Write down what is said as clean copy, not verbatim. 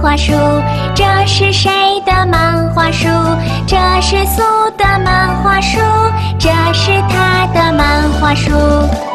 画书，这是谁的漫画书？这是苏的漫画书，这是他的漫画书。